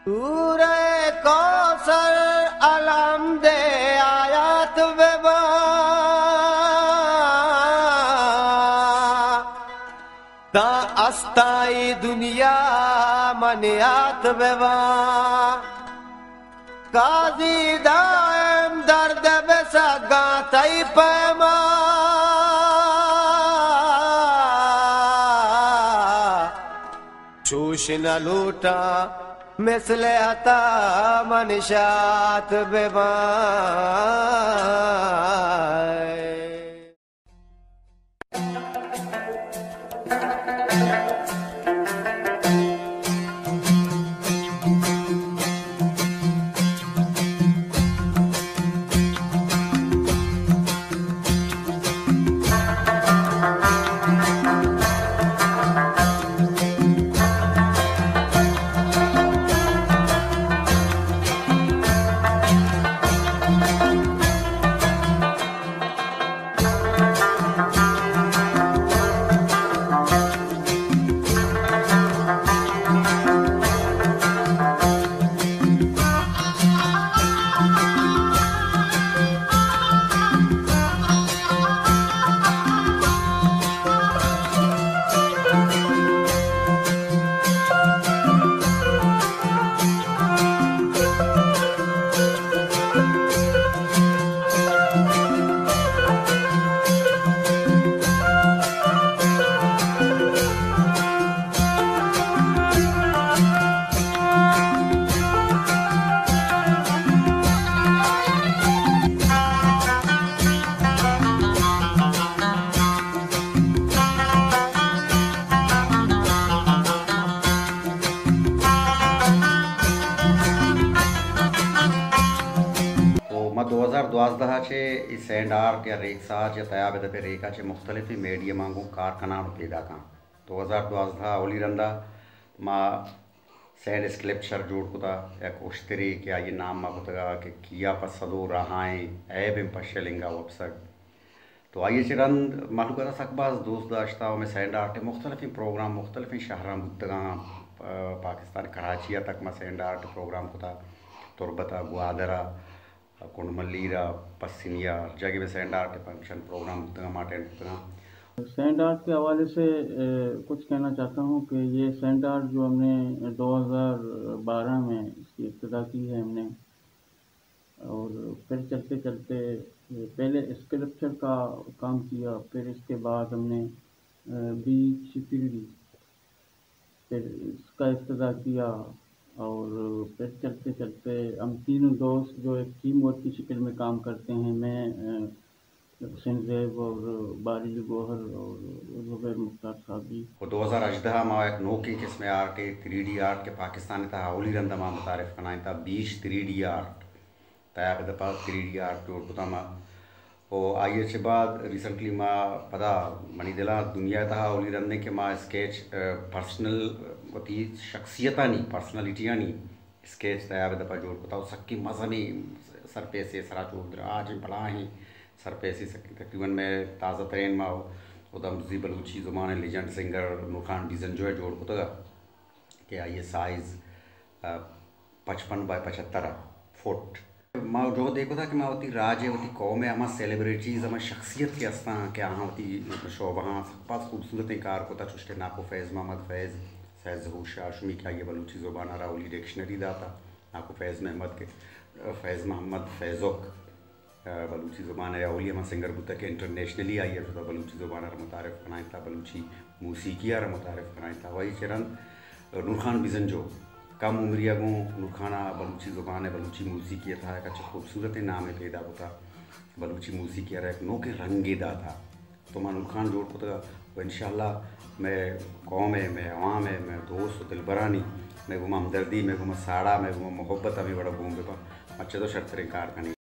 सूरे कौसर अलम दे आयात बेबा ता अस्ताई दुनिया मनियात बेबा काजी दाएम दर्द बेसगा तई पैमा शूश न लूटा मिसले अता मनशात बेबा मा 2012 सैंड आर्ट या रेक्साज या तयाब दपे रेका चे मुख्तलिफ मीडिया मांगू कारखाना पैदा का 2012 ओली रंदा मा सैंड स्क्लिप्चर जोड़ कुता या कोश्तरी क्या ये नाम मा कुता कि किया पसदो रहाएं ऐब इन पशलिंगा वब्सक तो आइए चिरंद मालूम करा सकबाज दोस्त दाश्ता में सैंड आर्ट मुख्तलिफ प्रोग्राम मुख्तलिफ शहर बुतगा पाकिस्तान कराची तक मा सैंड आर्ट प्रोग्राम कुता तुरबता गुआदरा कुंडमलीरा पसिनिया जगह में sand art function program sand art के हवाले से कुछ कहना चाहता हूँ कि ये सैंड आर्ट जो हमने 2012 में इसकी इब्तिदा की है हमने, और फिर चलते चलते पहले स्कल्पचर का काम किया, फिर इसके बाद हमने बीच पीढ़ी फिर इसका इब्तिदा किया, और फिर चलते चलते हम तीनों दोस्त जो एक टीम वर्क की शक्ल में काम करते हैं, मैं हुसैन ज़ैब और बारिल गोहर और ज़ुबैर मुख्तार साहब भी। 2018 में एक नोकी किस्म आर्ट 3D आर्ट के पाकिस्तान था ओली रंदा मा मुतारिफ कनाई था 20 3D आर्ट तया के दपा 3D आर्ट जोड़ कुता मा और आइए के बाद रिसेंटली माँ पता मनी दिला दुनिया था ओली रंदे के माँ स्केच पर्सनल होती शख्सियता नहीं पर्सनलिटियाँ नहीं स्केच तैयार दफा जोड़ को था सक्की मज़नी सर पे से सरा चोर आज बड़ा ही सर पे से तकरीबन मैं ताज़ा तरीन माँ उदम जी बलूची ज़ुबान लेजेंड सिंगर नूर खान डिज़न जो है जोड़ को था कि ये साइज़ 55 बाय 75 फुट माँ जो देखो था कि माँ होती राज होती कौम है हमारा सेलिब्रिटीज़ हमारी शख्सियत के अस्ता क्या हाँ होती शोभा पास खूबसूरत कार को था चुष्टे नाको फैज़ मोहम्मद फैज़ फैज़ हुशा शुमी क्या ये बलूची ज़ुबान राउली डिक्शनरी दाता नाको फैज़ महमद के फैज़ मोहम्मद फैज़ोक बलूची ज़ुबान राउली हमारा सिंगर बुता के इंटरनेशनली आई है तो बलूची ज़ुबान मुतारिफ बनाई था बलूची मूसीकिया मुतारिफ बनाई था वही चरण नूर खान बिजन जो कम उम्रिया गो नूर खाना बलूची ज़ुबान बलूची मूसीकिया था एक अच्छा खूबसूरत नाम है पैदा होता बलूची मूसीकिया एक नोके रंगेदा था तो मैं नूर खान जोड़ को तो इंशाल्लाह मैं कौम है मैं अवाम है मैं दोस्त दिलबरानी मैं घुमा हमदर्दी मैं घुमा साड़ा मैं घुमा मोहब्बत अभी बड़ा घूम पे अच्छे तो शर्त कार करनी